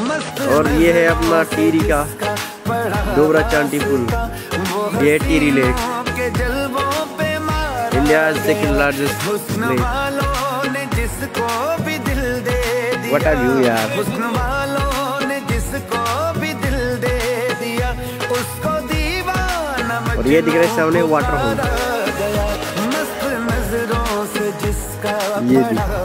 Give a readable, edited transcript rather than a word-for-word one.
और ये है अपना टिहरी का डोबरा चांटी पुल। ये है Tehri lake, India second largest lake. What a view यार। और ये दिख रहा है सामने वाटरफॉल, ये भी।